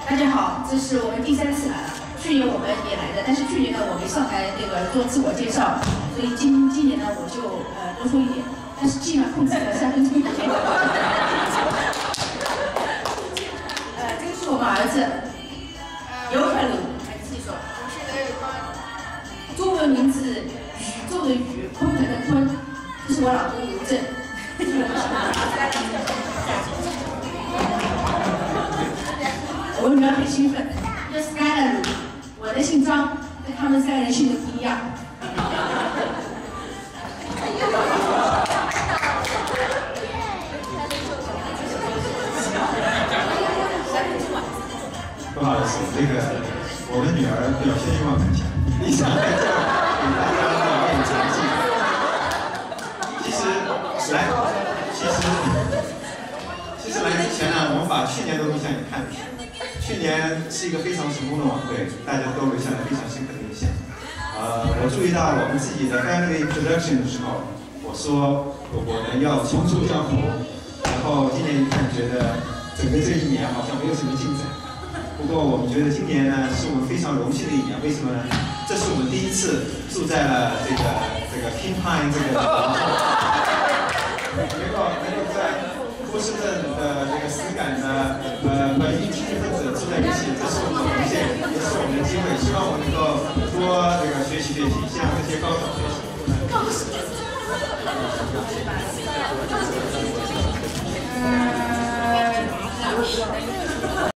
大家好，这是我们第3次来了。去年我们也来的，但是去年呢我没上来做自我介绍，所以今年呢我就多说一点，但是尽量控制在3分钟以内。这个是我们儿子刘传鲁，来自己说。中文名字宇宙的宇，鲲鹏的鲲，这是我老公刘震。我女儿很兴奋，叫 Skyler， 我的姓张，跟他们3个人姓的不一样。 不好意思，我的女儿表现欲望很强，一上来就给大家表演成绩。其实来之前呢，我们把去年的录像也看了一下。去年是一个非常成功的晚会，大家都留下了非常深刻的印象。我注意到我们自己的 family introduction 的时候，我说我们要重出江湖，然后今年一看，觉得整个这一年好像没有什么进展。不过我们觉得今年呢，是我们非常荣幸的一年，为什么呢？这是我们第1次住在了这个 King Pine 这个皇后，能够在波士顿的实感的文艺知识分子住在一起，这是我们的荣幸，也是我们的机会。希望我能够多学习，向这些高手学习。